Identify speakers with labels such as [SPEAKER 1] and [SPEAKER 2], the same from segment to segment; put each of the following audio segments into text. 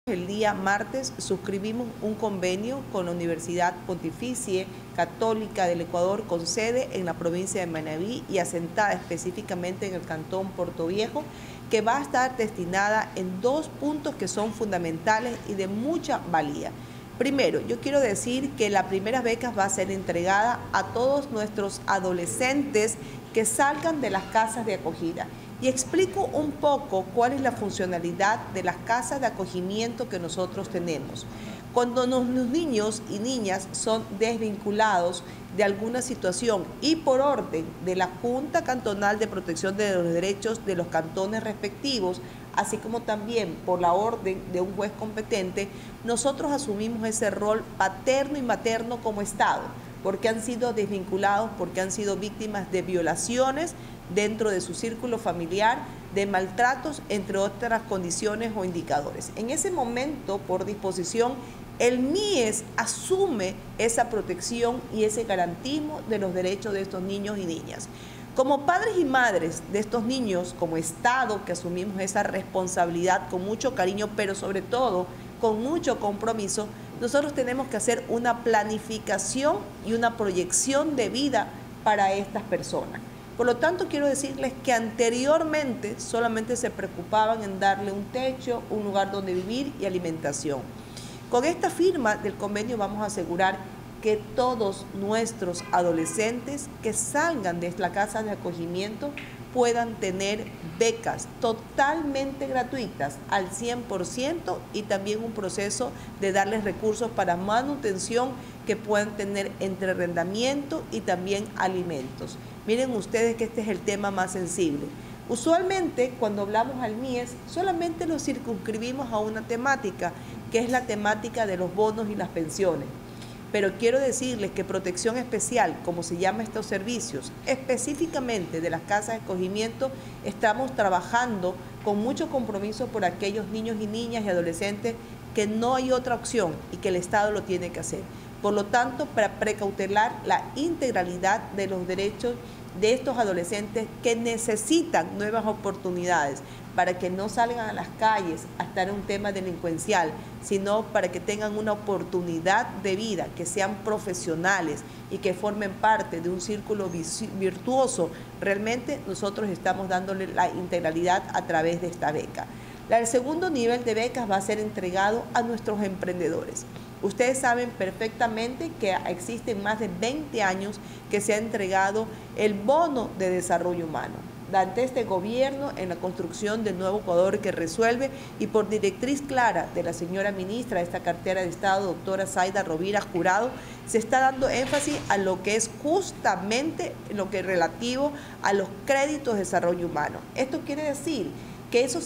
[SPEAKER 1] El día martes suscribimos un convenio con la Universidad Pontificia Católica del Ecuador, con sede en la provincia de Manabí y asentada específicamente en el cantón Portoviejo, que va a estar destinada en dos puntos que son fundamentales y de mucha valía. Primero, yo quiero decir que la primera beca va a ser entregada a todos nuestros adolescentes que salgan de las casas de acogida. Y explico un poco cuál es la funcionalidad de las casas de acogimiento que nosotros tenemos. Cuando los niños y niñas son desvinculados de alguna situación y por orden de la Junta Cantonal de Protección de los Derechos de los cantones respectivos, así como también por la orden de un juez competente, nosotros asumimos ese rol paterno y materno como Estado, porque han sido desvinculados, porque han sido víctimas de violaciones dentro de su círculo familiar, de maltratos, entre otras condiciones o indicadores. En ese momento, por disposición, el MIES asume esa protección y ese garantismo de los derechos de estos niños y niñas. Como padres y madres de estos niños, como Estado, que asumimos esa responsabilidad con mucho cariño, pero sobre todo con mucho compromiso, nosotros tenemos que hacer una planificación y una proyección de vida para estas personas. Por lo tanto, quiero decirles que anteriormente solamente se preocupaban en darle un techo, un lugar donde vivir y alimentación. Con esta firma del convenio vamos a asegurar que todos nuestros adolescentes que salgan de la casa de acogimiento puedan tener becas totalmente gratuitas al 100% y también un proceso de darles recursos para manutención que puedan tener entre arrendamiento y también alimentos. Miren ustedes que este es el tema más sensible. Usualmente cuando hablamos al MIES solamente lo circunscribimos a una temática, que es la temática de los bonos y las pensiones. Pero quiero decirles que Protección Especial, como se llama estos servicios, específicamente de las casas de acogimiento, estamos trabajando con mucho compromiso por aquellos niños y niñas y adolescentes que no hay otra opción y que el Estado lo tiene que hacer. Por lo tanto, para precautelar la integralidad de los derechos de estos adolescentes que necesitan nuevas oportunidades, para que no salgan a las calles a estar en un tema delincuencial, sino para que tengan una oportunidad de vida, que sean profesionales y que formen parte de un círculo virtuoso. Realmente nosotros estamos dándole la integralidad a través de esta beca. El segundo nivel de becas va a ser entregado a nuestros emprendedores. Ustedes saben perfectamente que existen más de 20 años que se ha entregado el bono de desarrollo humano. Ante este gobierno, en la construcción del nuevo Ecuador que resuelve y por directriz clara de la señora ministra de esta cartera de Estado, doctora Zaida Rovira Jurado, se está dando énfasis a lo que es justamente lo que es relativo a los créditos de desarrollo humano. Esto quiere decir que esos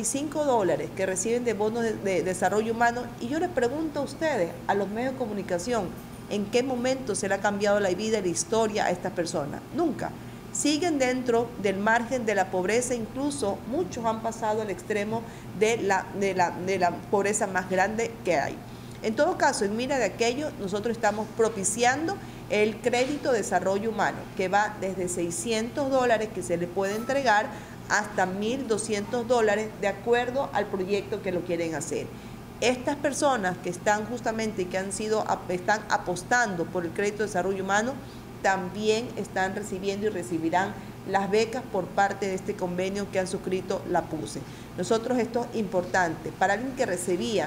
[SPEAKER 1] $55 que reciben de bonos de desarrollo humano, y yo les pregunto a ustedes, a los medios de comunicación, ¿en qué momento se le ha cambiado la vida y la historia a estas personas? Nunca. Siguen dentro del margen de la pobreza, incluso muchos han pasado al extremo de la pobreza más grande que hay. En todo caso, en mira de aquello, nosotros estamos propiciando el crédito de desarrollo humano, que va desde $600 que se le puede entregar hasta $1.200 de acuerdo al proyecto que lo quieren hacer. Estas personas que están justamente, que están apostando por el crédito de desarrollo humano, también están recibiendo y recibirán las becas por parte de este convenio que han suscrito la PUCE. Nosotros, esto es importante, para alguien que recibía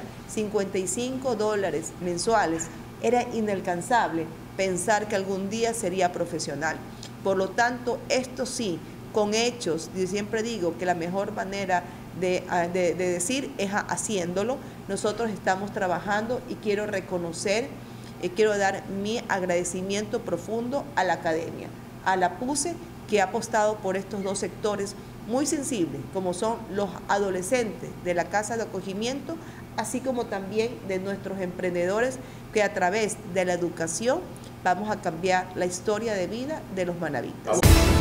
[SPEAKER 1] $55 mensuales, era inalcanzable pensar que algún día sería profesional. Por lo tanto, esto sí, con hechos, yo siempre digo que la mejor manera de decir es haciéndolo. Nosotros estamos trabajando y quiero reconocer, quiero dar mi agradecimiento profundo a la academia, a la PUCE, que ha apostado por estos dos sectores muy sensibles, como son los adolescentes de la casa de acogimiento, así como también de nuestros emprendedores, que a través de la educación vamos a cambiar la historia de vida de los manabitas.